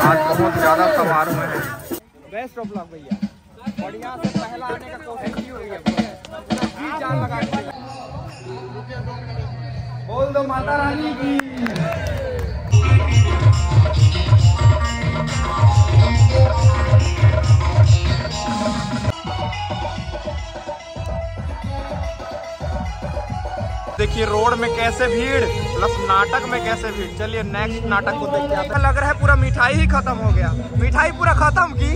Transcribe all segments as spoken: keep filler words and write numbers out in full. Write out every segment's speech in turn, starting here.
आज बहुत ज्यादा समारोह है। बेस्ट ऑफ लक भैया, बढ़िया से पहला आने का कोशिश हो गया, जी जान लगा के बोल दो माता रानी की। देखिए रोड में कैसे भीड़ प्लस नाटक में कैसे भीड़। चलिए नेक्स्ट नाटक को देखते हैं। लग रहा है पूरा मिठाई ही खत्म हो गया, मिठाई पूरा खत्म की।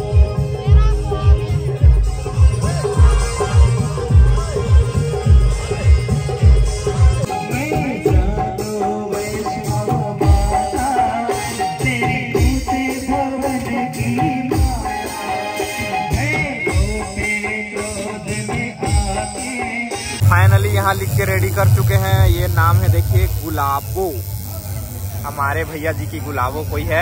फाइनली यहाँ लिख के रेडी कर चुके हैं। ये नाम है देखिए गुलाबो, हमारे भैया जी की गुलाबो कोई है।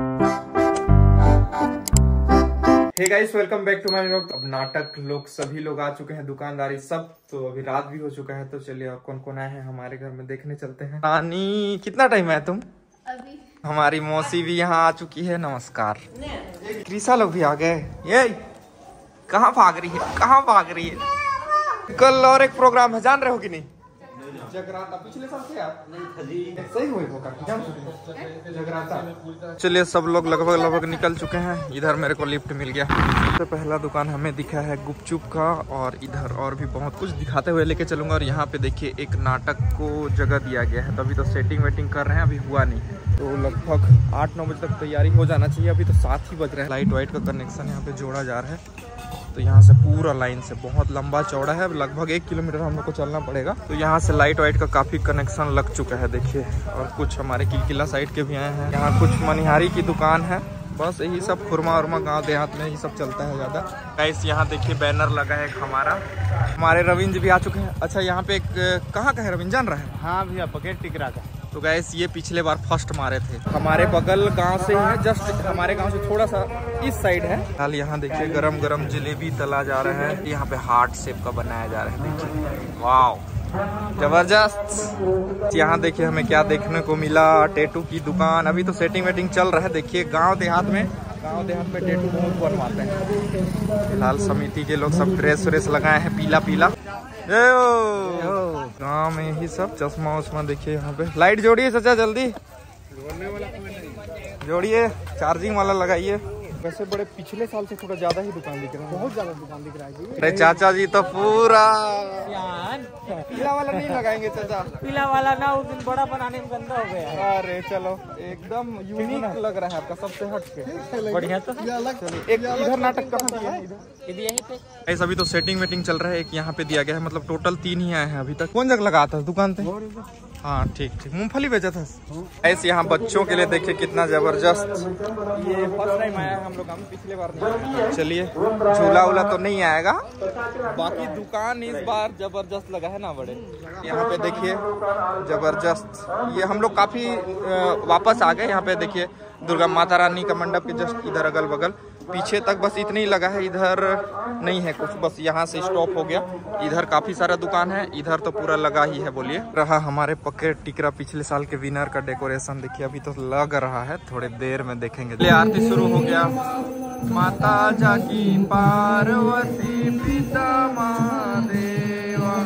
Hey guys, welcome back to my vlog. अब नाटक लोग सभी लोग आ चुके हैं, दुकानदारी सब, तो अभी रात भी हो चुका है। तो चलिए और कौन कौन आए हैं हमारे घर में देखने चलते हैं। नानी कितना टाइम है तुम? अभी। हमारी मौसी भी यहाँ आ चुकी है, नमस्कार। क्रिसा लोग भी आ गए। ये कहाँ भाग रही है, कहाँ भाग रही है? कल और एक प्रोग्राम है, जान रहे हो कि नहीं? जगराता। पिछले साल से आप सही हुए जगराता। चलिए सब लोग लगभग लगभग निकल चुके हैं। इधर मेरे को लिफ्ट मिल गया। तो पहला दुकान हमें दिखा है गुपचुप का, और इधर और भी बहुत कुछ दिखाते हुए लेके चलूंगा। और यहाँ पे देखिए एक नाटक को जगह दिया गया है, तो अभी तो सेटिंग वेटिंग कर रहे हैं, अभी हुआ नहीं है। तो लगभग आठ नौ बजे तक तैयारी हो जाना चाहिए। अभी तो सात ही बज रहे हैं। लाइट वाइट का कनेक्शन यहाँ पे जोड़ा जा रहा है। तो यहाँ से पूरा लाइन से बहुत लंबा चौड़ा है, लगभग एक किलोमीटर हम लोग को चलना पड़ेगा। तो यहाँ से लाइट वाइट का काफी कनेक्शन लग चुका है देखिए। और कुछ हमारे किलकिला साइड के भी आए हैं। यहाँ कुछ मनिहारी की दुकान है, बस यही सब खुरमा उरमा गांव देहात में ही सब चलता है ज्यादा। गाइस यहाँ देखिए बैनर लगा है हमारा। हमारे रविंद्र भी आ चुके हैं। अच्छा यहाँ पे एक कहाँ का है रविंद्र, जान रहा है? हाँ भैया, बकेट टिकरा का। तो गैस ये पिछले बार फर्स्ट मारे थे। हमारे बगल गांव से ही है, जस्ट हमारे गांव से थोड़ा सा इस साइड है। हाल यहाँ देखिए गरम गरम जलेबी तला जा रहा है। यहाँ पे हार्ट शेप का बनाया जा रहा है, देखिए वाव जबरदस्त। यहाँ देखिए हमें क्या देखने को मिला, टैटू की दुकान। अभी तो सेटिंग वेटिंग चल रहा है। देखिए गाँव देहात में गाँव देहात में टैटू बहुत बनवाते हैं। फिलहाल समिति के लोग सब ड्रेस व्रेस लगाए हैं पीला पीला। गाँव में ही सब चश्मा उश्मा देखिए। यहाँ पे लाइट जोड़िए चाचा, जल्दी जोड़िए, चार्जिंग वाला लगाइए। वैसे बड़े पिछले साल से थोड़ा ज्यादा ही दुकान दिख रहा है, बहुत ज्यादा दुकान दिख रहा है जी। अरे चाचा जी तो पूरा पीला वाला नहीं लगाएंगे चाचा, पीला वाला ना उस दिन बड़ा बनाने में गंदा हो गया। अरे चलो एकदम यूनिक लग रहा है आपका, सबसे हट के बढ़िया। तो एक इधर नाटक कहाँ किया है? ऐसा अभी तो सेटिंग वेटिंग चल रहा है। एक यहाँ पे दिया गया है, मतलब टोटल तीन ही आए हैं अभी तक। कौन जगह लगा था दुकान पे? हाँ ठीक ठीक, मूंगफली बेचा था। ऐसे यहाँ बच्चों के लिए देखिए कितना जबरदस्त। ये फर्स्ट टाइम आया है हम लोग, हम पिछले बार नहीं। चलिए झूला उला तो नहीं आएगा, बाकी दुकान इस बार जबरदस्त लगा है ना बड़े। यहाँ पे देखिए जबरदस्त। ये हम लोग काफी वापस आ गए। यहाँ पे देखिए दुर्गा माता रानी का मंडप के जस्ट इधर अगल बगल पीछे तक बस इतने ही लगा है। इधर नहीं है कुछ, बस यहाँ से स्टॉप हो गया। इधर काफी सारा दुकान है, इधर तो पूरा लगा ही है। बोलिए रहा हमारे पक्के टिकरा पिछले साल के विनर का डेकोरेशन देखिए। अभी तो लग रहा है, थोड़े देर में देखेंगे। आरती शुरू हो गया। माता जाकी पार्वती पिता महादेवा,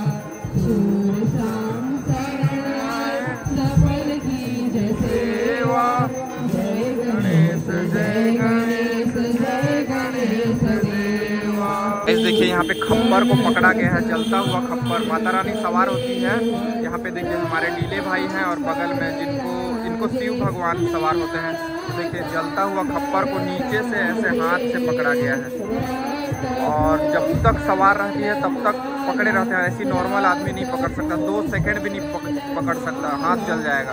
देखिए यहाँ पे खप्पर को पकड़ा गया है, जलता हुआ खप्पर। माता रानी सवार होती है। यहाँ पे देखिए हमारे लीले भाई हैं, और बगल में जिनको जिनको शिव भगवान सवार होते हैं। तो देखिए जलता हुआ खप्पर को नीचे से ऐसे हाथ से पकड़ा गया है, और जब तक सवार रहती है तब तक पकड़े रहते हैं। ऐसी नॉर्मल आदमी नहीं पकड़ सकता, दो सेकंड भी नहीं पक, पकड़ सकता, हाथ जल जाएगा।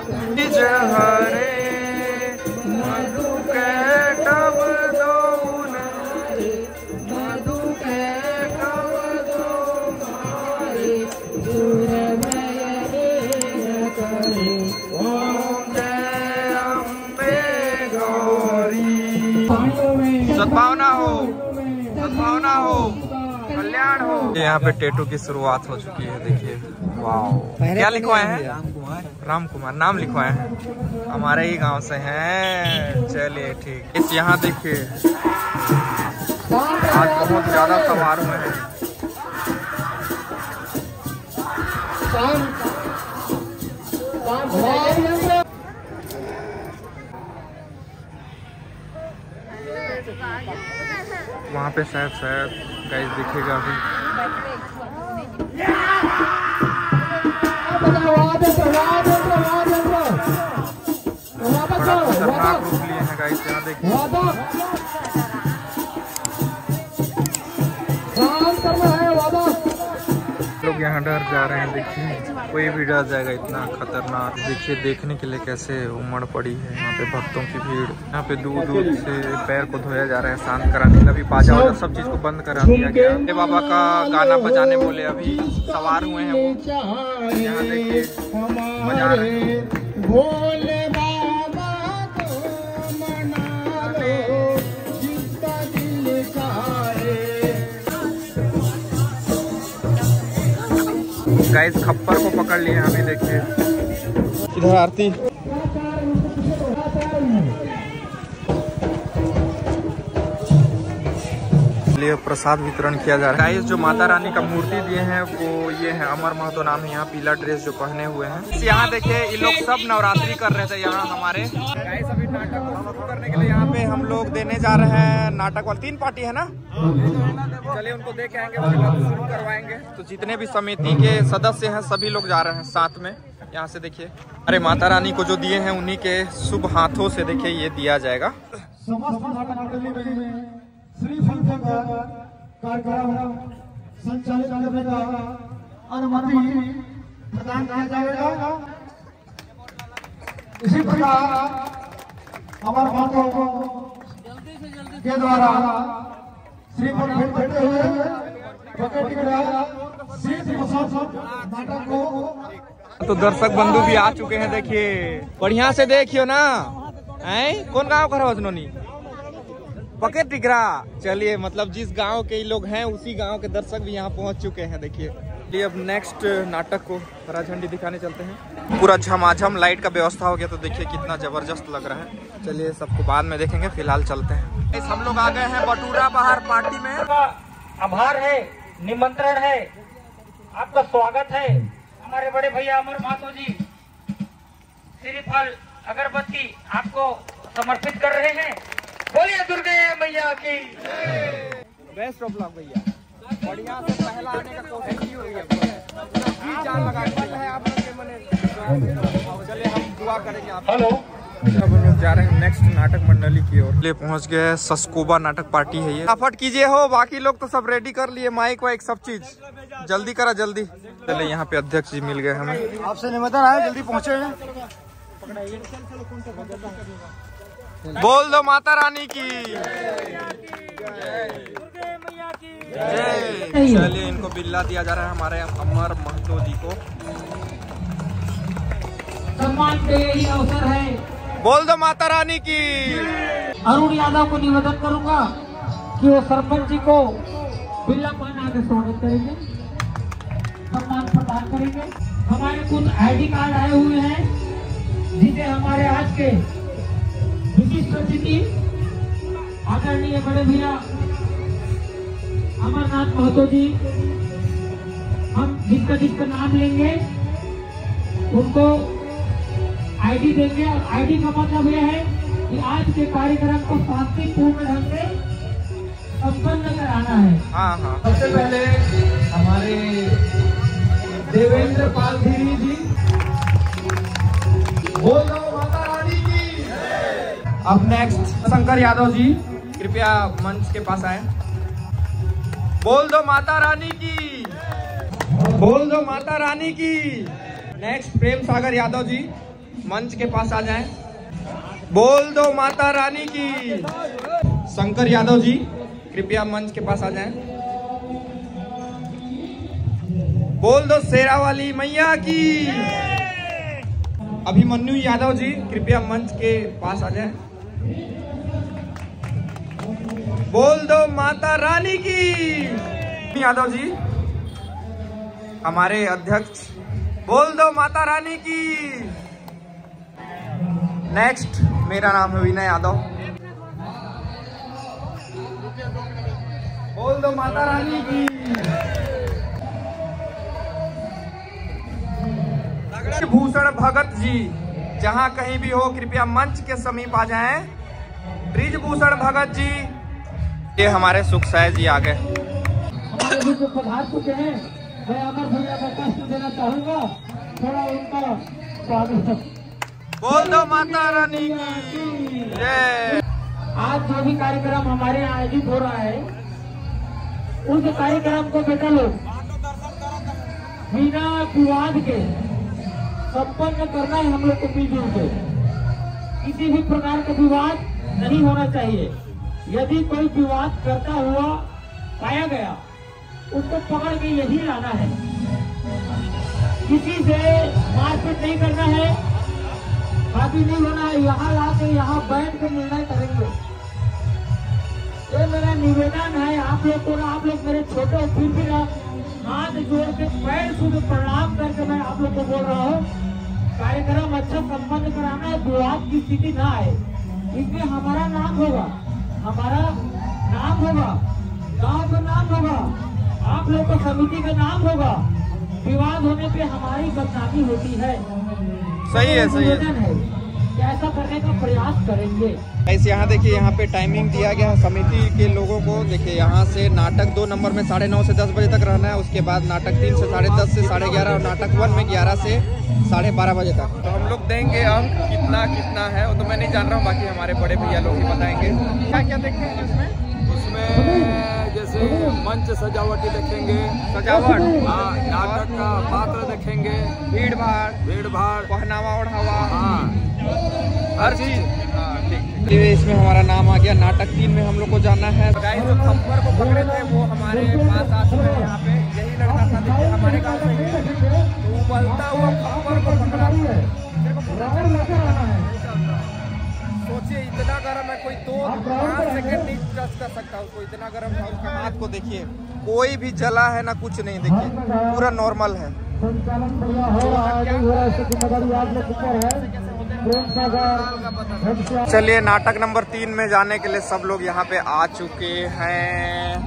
सद्भावना हो, सद्भावना हो, कल्याण हो। यहाँ पे टेटू की शुरुआत हो चुकी है, देखिए। वाओ, क्या लिखवाए हैं? राम कुमार। राम कुमार नाम लिखवाए हैं, हमारे ही गांव से हैं। चलिए ठीक। इस यहाँ देखिए आज बहुत ज्यादा सवार हुए हैं। वहाँ पे शायद शायद गाइस दिखेगा अभी। बड़ा खतरनाक रूप लिए हैं गाइस, यहाँ देखिए। लोग यहाँ डर जा रहे हैं, देखिए कोई भी डर जाएगा, इतना खतरनाक। देखिए देखने के लिए कैसे उमड़ पड़ी है यहाँ पे भक्तों की भीड़। यहाँ पे दूर दूर से पैर को धोया जा रहा है, शांत कराने के लिए। अभी बाजा वाजा सब चीज को बंद करा दिया गया। ये बाबा का गाना बजाने बोले अभी सवार हुए हैं वो, यहाँ देखिए बजा रहे हैं। भोले बाबा को मना लो, जिसका दिल चाहे। गाइस खप्पर को पकड़ लिए अभी, देखिए इधर आरती। लिए प्रसाद वितरण किया जा रहा है। गाइस जो माता रानी का मूर्ति दिए हैं वो ये है, अमर महतो नाम है। यहाँ पीला ड्रेस जो पहने हुए हैं। यहाँ देखिए ये लोग सब नवरात्रि कर रहे थे यहाँ हमारे। गाइस अभी नाटक को शुरू करने के लिए यहाँ पे हम लोग देने जा रहे हैं नाटक वाले। तीन पार्टी है ना, चलिए उनको दे के आएंगे, उसके बाद शुरू करवाएंगे। तो जितने भी समिति के सदस्य हैं सभी लोग जा रहे हैं साथ में। यहाँ से देखिए, अरे माता रानी को जो दिए हैं उन्हीं के शुभ हाथों से देखिए ये दिया जाएगा। श्रीफल का कार्यक्रम संचालित करने का अनुमति प्रदान किया जाएगा। इसी प्रकार अमर महतो के द्वारा श्रीफल भेंट देते हुए नाटक को। तो दर्शक बंधु भी आ चुके हैं, देखिए बढ़िया से देखियो ना। हैं कौन गाँव का रजनोनी पकेट टिकरा। चलिए मतलब जिस गांव के लोग हैं उसी गांव के दर्शक भी यहाँ पहुंच चुके हैं, देखिए। ये अब नेक्स्ट नाटक को हरा झंडी दिखाने चलते हैं। पूरा झमाझम लाइट का व्यवस्था हो गया, तो देखिए कितना जबरदस्त लग रहा है। चलिए सबको बाद में देखेंगे, फिलहाल चलते हैं। हम लोग आ गए हैं बटूरा बहार पार्टी में। आभार है, निमंत्रण है, आपका स्वागत है। हमारे बड़े भैया अमर महतो जी श्रीफल अगरबत्ती आपको समर्पित कर रहे हैं। बोलिए दुर्गे मैया की। बेस्ट ऑफ लक भैया, बढ़िया से पहला आने का कोशिश की हुई है। जी जान लगा है आप लोग के मने। चलिए हम दुआ करेंगे आप। हेलो, अब हम लोग जा रहे हैं नेक्स्ट नाटक मंडली की ओर। ले पहुंच गए, सस्कोबा नाटक पार्टी है ये। फटाफट कीजिए हो, बाकी लोग तो सब रेडी कर लिए, माइक वाइक सब चीज। जल्दी करा जल्दी। चलिए यहाँ पे अध्यक्ष जी मिल गए हमें। आपसे निवेदन है जल्दी पहुँचे। बोल दो माता रानी की जय। चलिए इनको बिल्ला दिया जा रहा है हमारे अमर महतो जी को। सम्मान के यही अवसर है। बोल दो माता रानी की। अरुण यादव को निवेदन करूंगा कि वो सरपंच जी को बिल्ला पहना के स्वागत करेंगे, सम्मान प्रदान करेंगे। हमारे कुछ आईडी कार्ड आए हुए हैं जिसे हमारे आज के विशिष्ट अतिथि आदरणीय बड़े भैया अमरनाथ महतो जी, हम जिसका जिसका नाम लेंगे उनको आईडी देंगे। और आईडी का मतलब यह है कि आज के कार्यक्रम को शांतिपूर्ण ढंग से संपन्न कराना है। हाँ हाँ। सबसे पहले हमारे देवेंद्र पाल धीरी जी, बोलो माता रानी की। अब नेक्स्ट शंकर यादव जी, कृपया मंच के पास आए। बोल दो माता रानी की। बोल दो माता रानी की। नेक्स्ट प्रेम सागर यादव जी मंच के पास आ जाएं। बोल दो माता रानी की। शंकर यादव जी कृपया मंच के पास आ जाएं। बोल दो शेरा वाली मैया की। अभिमन्यु यादव जी कृपया मंच के पास आ जाएं। बोल दो माता रानी की। यादव जी हमारे अध्यक्ष, बोल दो माता रानी की। नेक्स्ट मेरा नाम है विनय यादव, बोल दो माता रानी की। भूषण भगत जी जहां कहीं भी हो कृपया मंच के समीप आ जाएं। ब्रिजभूषण भगत जी, ये हमारे सुख साय जी आ गए। हमारे बीच में पधार चुके हैं। मैं अमर भैया को कष्ट देना चाहूंगा, थोड़ा उनका स्वागत। बोल दो माता रानी की जय। आज जो भी कार्यक्रम हमारे यहाँ आयोजित हो रहा है, उस कार्यक्रम को बेटा लोग बिना विवाद के संपन्न करना है। हम लोग को मिलजुल के किसी भी प्रकार का विवाद नहीं होना चाहिए। यदि कोई विवाद करता हुआ पाया गया, उसको पकड़ के यही लाना है। किसी से मारपीट नहीं करना है, बाकी नहीं होना है। यहाँ लाके यहाँ बैठ के निर्णय करेंगे। ये मेरा निवेदन है आप लोग को। आप लोग मेरे छोटे फिर भी ना हाथ जोड़ के पैर छू प्रणाम करके मैं आप लोग को बोल रहा हूँ, कार्यक्रम अच्छा संपन्न कराना है। विवाद की स्थिति ना आए, इसमें हमारा नाम होगा, हमारा नाम होगा, गांव का नाम होगा, आप लोग का समिति का नाम होगा। विवाद होने पे हमारी बदनामी होती है। सही है, सही है। ऐसा करने का प्रयास करेंगे। ऐसे यहाँ देखिए, यहाँ पे टाइमिंग दिया गया है समिति के लोगों को। देखिए यहाँ से नाटक दो नंबर में साढ़े नौ से दस बजे तक रहना है। उसके बाद नाटक तीन से साढ़े दस से साढ़े ग्यारह और नाटक वन में ग्यारह से साढ़े बारह बजे तक। तो हम लोग देंगे अंक कितना कितना है वो तो मैं नहीं जान रहा हूँ, बाकी हमारे बड़े भैया लोग ही बताएंगे। क्या क्या देखते हैं इसमें? उसमें जैसे मंच सजावटी देखेंगे, सजावट, हाँ, नाटक का पात्र देखेंगे, भीड़ भाड़, भीड़ भाड़, पहनावा ओढ़ावा, हाँ, हर चीज। हाँ ठीक। इसमें हमारा नाम आ गया। नाटक तीन में हम लोग को जाना है। गाइस जो थप्पड़ को पकड़े थे वो हमारे पास आ चुके हैं। यहाँ पे यही लड़का था, देखिए हमारे गाँव से ही है। तो वो बलता हुआ थप्पड़ को पकड़ा है। सोचिए इतना गर्म है, कोई दो पाँच सेकंड नहीं टच कर सकता उसको, इतना गर्म था। उसका हाथ को देखिए, कोई भी जला है ना कुछ नहीं, देखिए पूरा नॉर्मल है। चलिए नाटक नंबर तीन में जाने के लिए सब लोग यहाँ पे आ चुके हैं।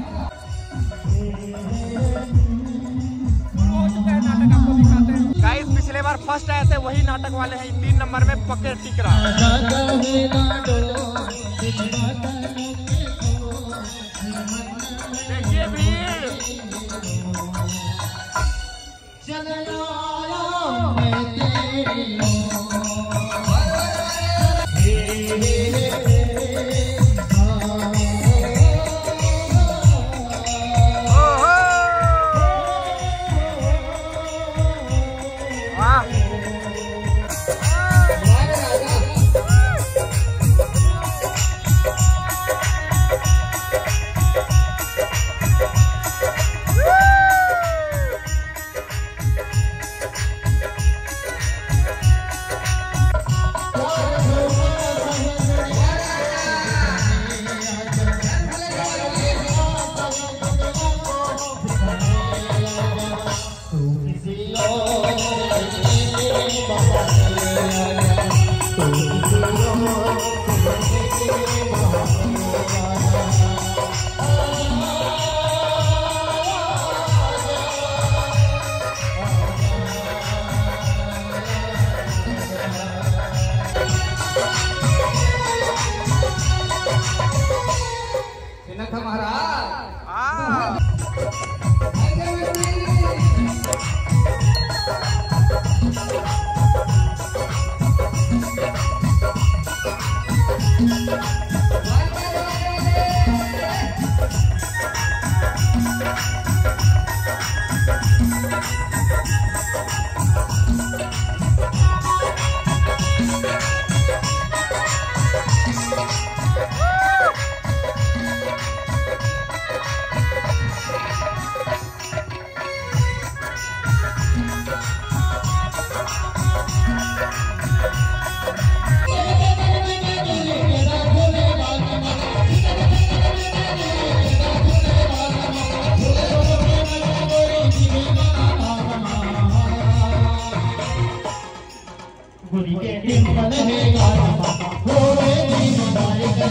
गाइस पिछले बार फर्स्ट आए थे वही नाटक वाले हैं। तीन नंबर में पकड़ टिक रहा देखिए भीड़।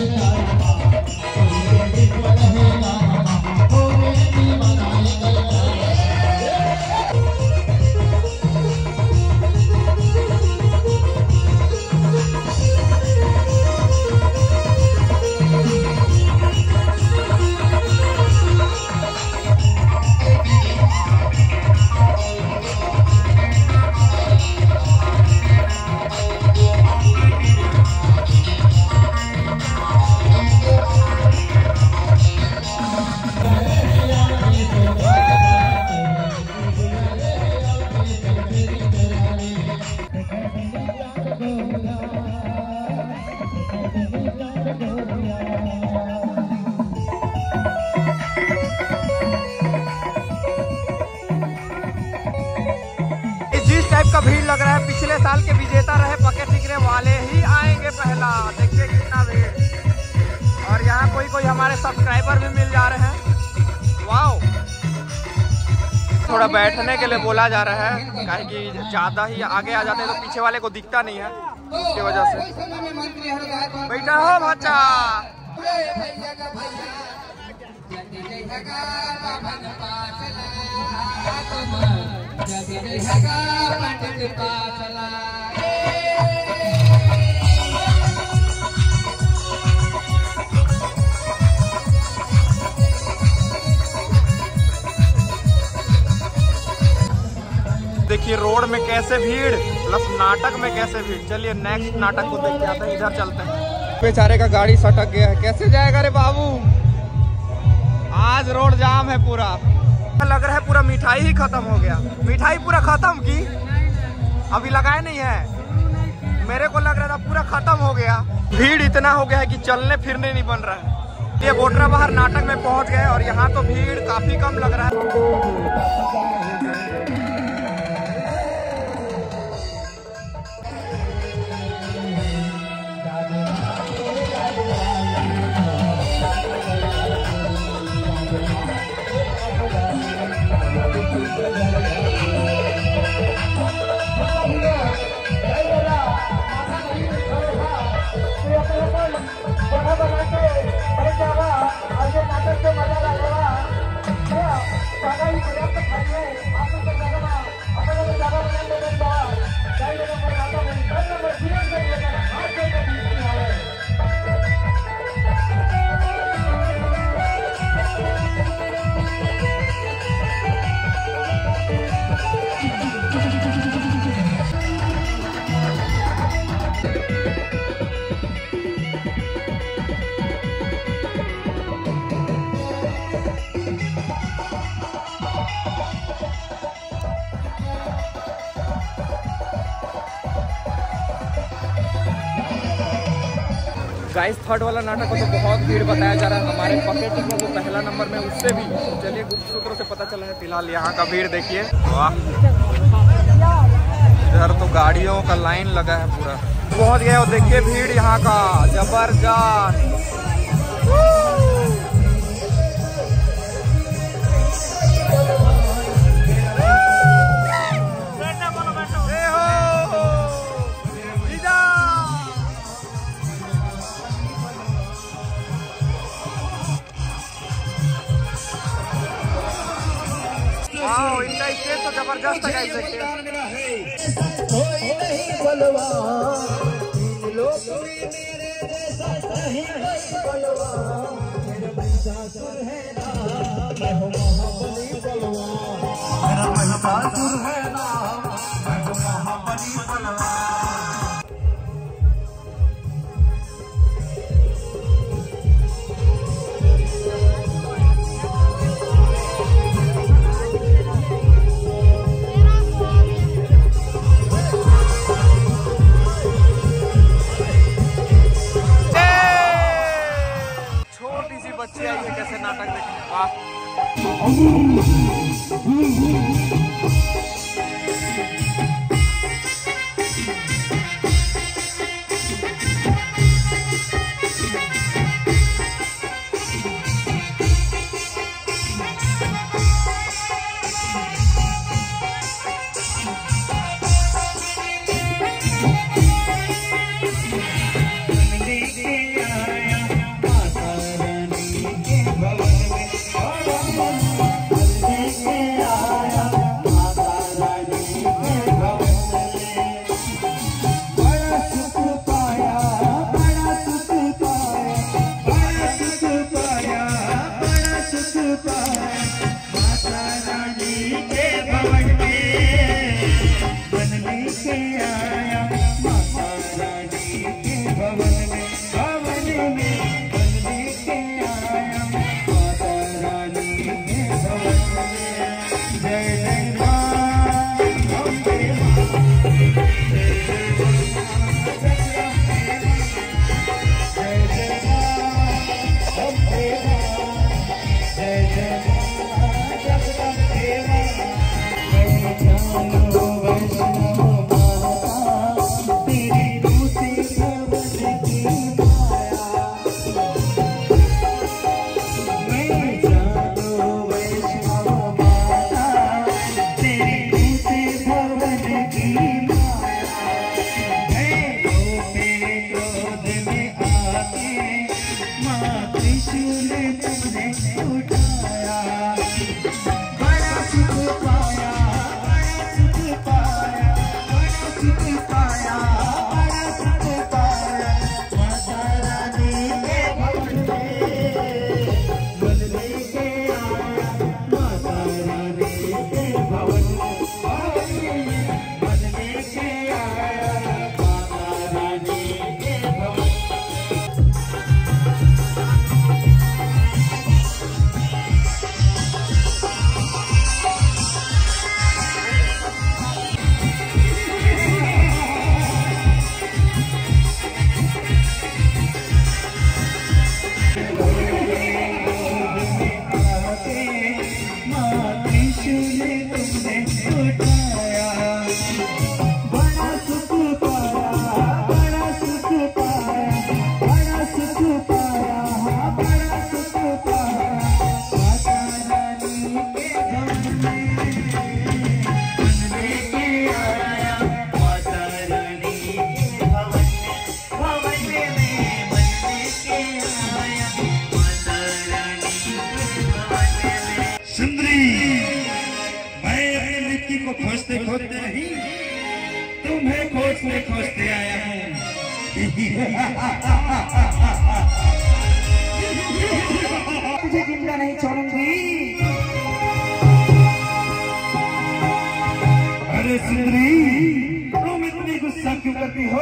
का भीड़ लग रहा है, पिछले साल के विजेता रहे पकेट टिकरे वाले ही आएंगे पहला। देखिए कितना भीड़, और यहाँ कोई कोई हमारे सब्सक्राइबर भी मिल जा रहे हैं। वाओ, थोड़ा बैठने के लिए बोला जा रहा है, काहे कि ज्यादा ही आगे आ जाते हैं तो पीछे वाले को दिखता नहीं है, इसकी वजह से। बैठा हो बच्चा। देखिए रोड में कैसे भीड़, प्लस नाटक में कैसे भीड़। चलिए नेक्स्ट नाटक को देख के आते हैं, इधर चलते हैं। बेचारे का गाड़ी सटक गया है, कैसे जाएगा रे बाबू। आज रोड जाम है पूरा, लग रहा है पूरा मिठाई ही खत्म हो गया। मिठाई पूरा खत्म की, अभी लगाए नहीं है। मेरे को लग रहा था पूरा खत्म हो गया। भीड़ इतना हो गया है कि चलने फिरने नहीं बन रहा है। ये बोटरा बाहर नाटक में पहुंच गए और यहाँ तो भीड़ काफी कम लग रहा है। गाइस थर्ड वाला नाटक को तो बहुत भीड़ बताया जा रहा है। हमारे पकेट टिकरे जो पहला नंबर में उससे भी, चलिए गुप्त सूत्रों से पता चला है। फिलहाल यहाँ का भीड़ देखिए, वाह। इधर तो गाड़ियों का लाइन लगा है पूरा, पहुँच गया। और देखिए भीड़ यहाँ का जबरदस्त। वाओ, इनका स्टेज तो जबरदस्त है गाइस। कोई नहीं बलवान, तीन लोग भी मेरे जैसा नहीं बलवान। मेरा महिषासुर है ना, मैं हूँ महाबली बलवान। मेरा महिषासुर है ना, मैं हूँ महाबली बलवान। बच्चे आइए कैसे नाटक देखने, वाह। तुझे जिंदा नहीं छोड़ूंगी। अरे सुंदरी, तुम इतनी गुस्सा क्यों करती हो?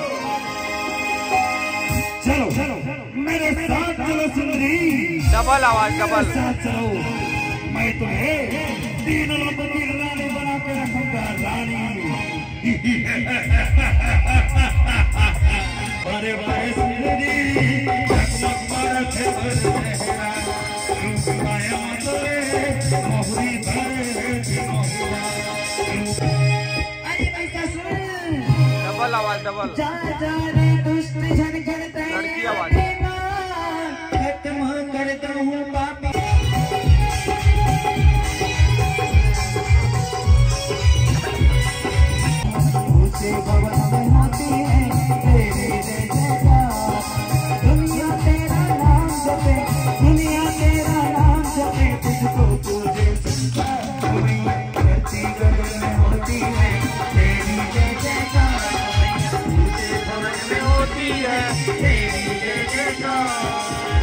चलो चलो मेरे साथ चलो सुंदरी, डबल आवाज डबल। साथ चलो, मैं तुम्हें तीनों लोगों की रानी बना के रखूंगा। रानी अरे बारे सुंदरी, जगमग मारते चेहरा, रूप माया तोरे मोहरी धरे मोहरा। अरे पैसा सुन, डबल आवाज डबल। जा जा रे दुष्ट झनझन लड़की आवाज। खत्म करता हूँ पापी। ऊंचे भवन में होती है तेरी जय जयकार। दुनिया तेरा नाम जपे, दुनिया तेरा नाम जपे, तुझको पूजे संसार। धरती गगन में होती है तेरी जय जयकार। ऊंचे भवन में होती है तेरी जय जयकार।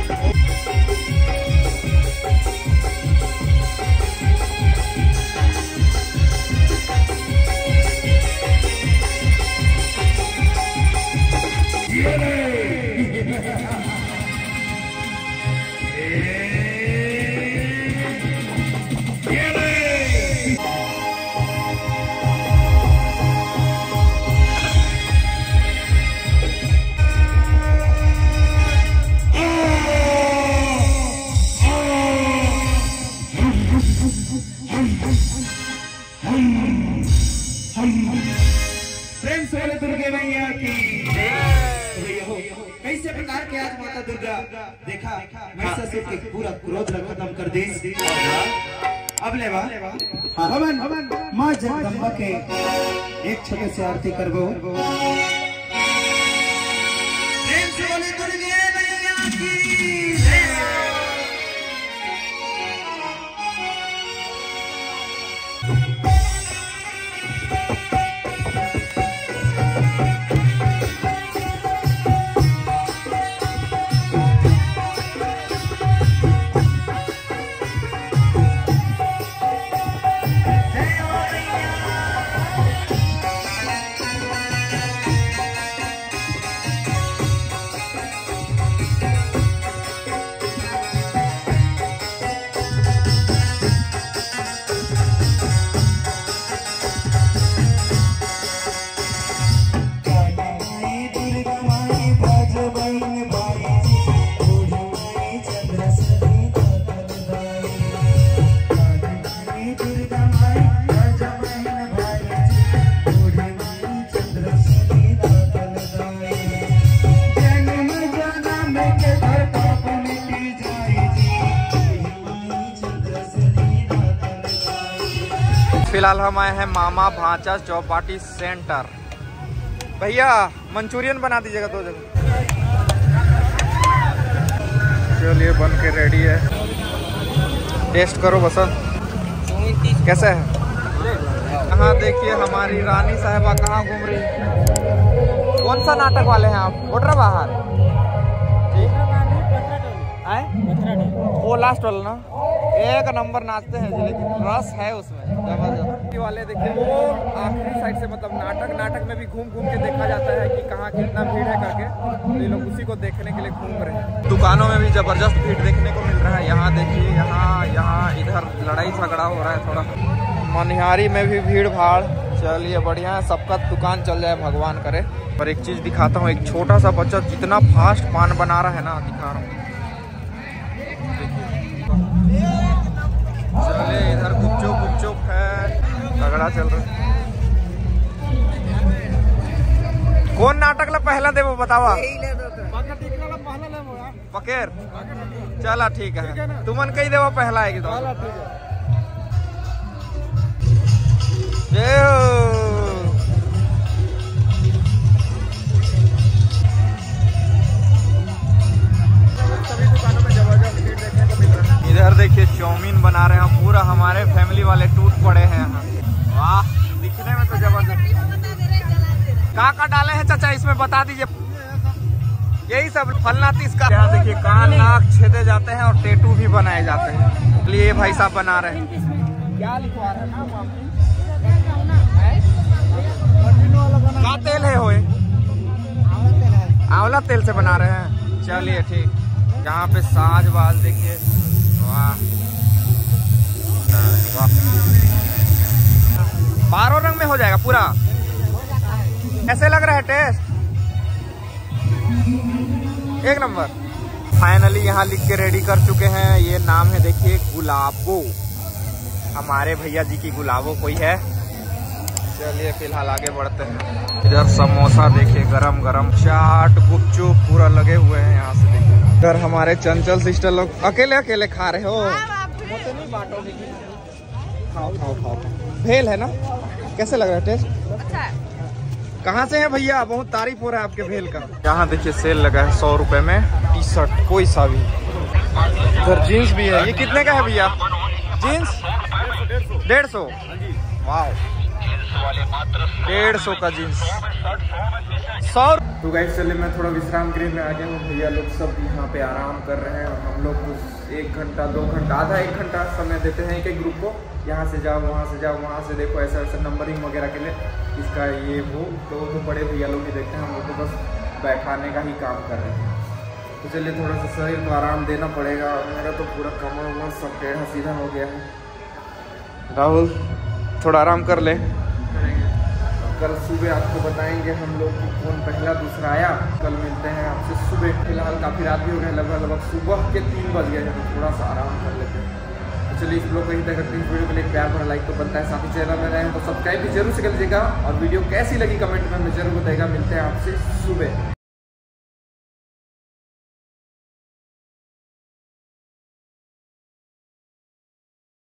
प्रेम से बोले दुर्गे मैया की। कैसे प्रकार के आज माता दुर्गा देखा महिषासुर के पूरा क्रोध खत्म कर दी। अब ले बा भवन माँ जगदम्बा के एक छोटे से आरती करबो। प्रेम से बोले दुर्गे मैया की। फिलहाल हम आए हैं मामा भांचा चौपाटी सेंटर। भैया मंचूरियन बना दीजिएगा दो जगह। चलिए बन के रेडी है, टेस्ट करो बसंत कैसे है। यहाँ देखिए हमारी रानी साहिबा कहाँ घूम रही है। कौन सा नाटक वाले हैं आप? वोटर बाहर आए वो लास्ट वाला ना, एक नंबर नाचते हैं, लेकिन रस है उसमें जबरदस्त वाले। देखिए वो आखिरी साइड से, मतलब नाटक नाटक में भी घूम घूम के देखा जाता है कि कहाँ कितना भीड़ है करके, तो ये लोग उसी को देखने के लिए घूम रहे हैं। दुकानों में भी जबरदस्त भीड़ देखने को मिल रहा है। यहाँ देखिए, यहाँ यहाँ इधर लड़ाई झगड़ा हो रहा है थोड़ा। मनिहारी में भी भीड़ भाड़। चलिए बढ़िया है, सबका दुकान चल जाए भगवान करे। पर एक चीज़ दिखाता हूँ, एक छोटा सा बच्चा जितना फास्ट पान बना रहा है ना, दिखा रहा हूँ। चले इधर गुपचुप गुपचुप है, झगड़ा चल रहा है। कौन नाटक ला पहला दे वो बतावा। पकेर चला ठीक है, तुमन कही देवा पहला है तो इधर देखिए चाउमीन बना रहे हैं, पूरा हमारे फैमिली वाले टूट पड़े हैं यहाँ। वाह दिखने में तो जबरदस्त। कहाँ कहाँ डाले हैं चाचा इसमें बता दीजिए। यही सब फलनातीस का। यहाँ देखिए कान नाक छेदे जाते हैं और टेटू भी बनाए जाते हैं। इसलिए ये भाई साहब बना रहे हैं। क्या लिखवा रहे हैं क्या तेल है होए? आंवला तेल से बना रहे हैं। चलिए ठीक। यहाँ पे साज बाज देखिए, वाह वाह। बारह रंग में हो जाएगा पूरा। कैसे लग रहा है टेस्ट? एक नंबर। फाइनली यहाँ लिख के रेडी कर चुके हैं। ये नाम है देखिए गुलाबो। हमारे भैया जी की गुलाबो कोई है। चलिए फिलहाल आगे बढ़ते हैं। इधर समोसा देखिए गरम गरम, चाट गुपचुप पूरा लगे हुए हैं यहाँ से देखिए। इधर हमारे चंचल सिस्टर लोग अकेले अकेले खा रहे हो। खाओ खाओ खाओ। भेल है ना? कैसे लग रहा है टेस्ट? अच्छा है। कहाँ से है भैया? बहुत तारीफ हो रहा है आपके भेल का। यहाँ देखिए सेल लगा है सौ रुपए में टी शर्ट कोई सा भी। इधर जीन्स भी है। ये कितने का है भैया जीन्स? डेढ़ सौ। वाह, डेढ़ सौ का जीन्स सौ। तो गाइस चलिए मैं थोड़ा विश्राम गृह में आ गया हूँ। भैया लोग सब यहाँ पे आराम कर रहे हैं और हम लोग कुछ एक घंटा दो घंटा आधा एक घंटा समय देते हैं एक एक ग्रुप को। यहाँ से जाओ वहाँ से जाओ वहाँ से देखो, ऐसा ऐसा नंबरिंग वगैरह के लिए इसका ये वो तो, तो बड़े भैया लोग ही देखते हैं। हम लोग तो बस बैठाने का ही काम कर रहे हैं। तो चलिए थोड़ा सा शरीर को आराम देना पड़ेगा। मेरा तो पूरा कमर उमर सब टेढ़ा सीधा हो गया है। राहुल थोड़ा आराम कर ले। कल सुबह आपको बताएंगे हम लोग कि कौन पहला दूसरा आया। कल मिलते हैं आपसे सुबह। फिलहाल काफ़ी रात भी हो गया, लगभग लगभग सुबह के तीन बज गए हैं। तो थोड़ा सा आराम कर लेते हैं। तो चलिए इस लोग कहीं तक करते हैं। वीडियो के लिए प्यार भरा लाइक तो बनता है, साथ ही चैनल में रहे हैं तो सब्सक्राइब भी जरूर से कर लीजिएगा। और वीडियो कैसी लगी कमेंट में हमें जरूर बताइएगा। मिलते हैं आपसे सुबह।